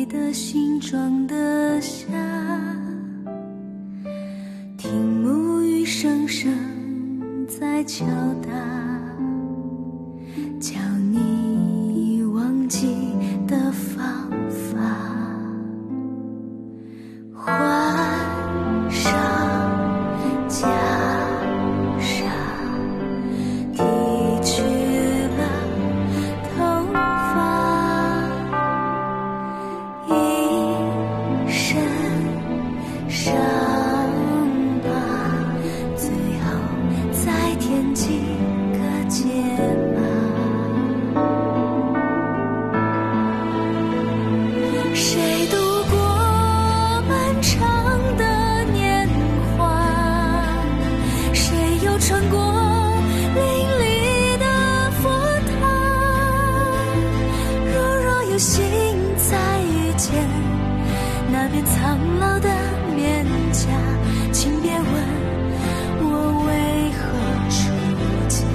的形状的虾，听母语声声在敲打，教你忘记的方法。换上袈裟，剃去了头发，一身伤疤，最后再添几个结疤。谁度过漫长的年华？谁又穿过淋漓的佛塔？若有幸再遇见那边苍老的面颊，请别问我为何出家。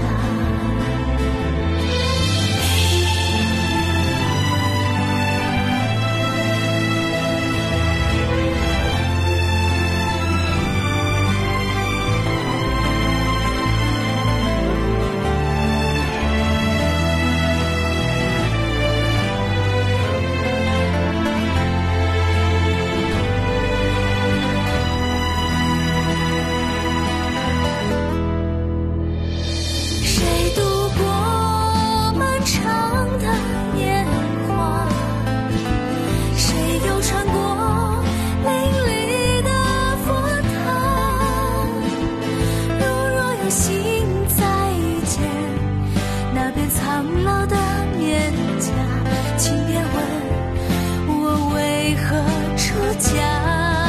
谁度过漫长的年华？谁又穿过淋漓的佛塔？若有幸再遇见那边苍老的面颊，请别问我为何出家。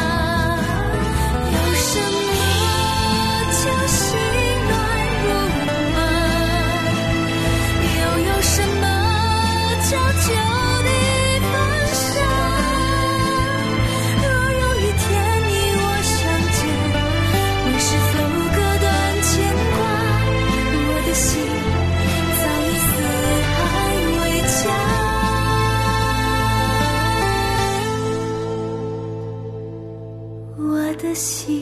有什么叫心乱如麻？又有什么叫就地放下？若有一天你我相见，问是否隔断牵挂？我的心早已四海为家，我的心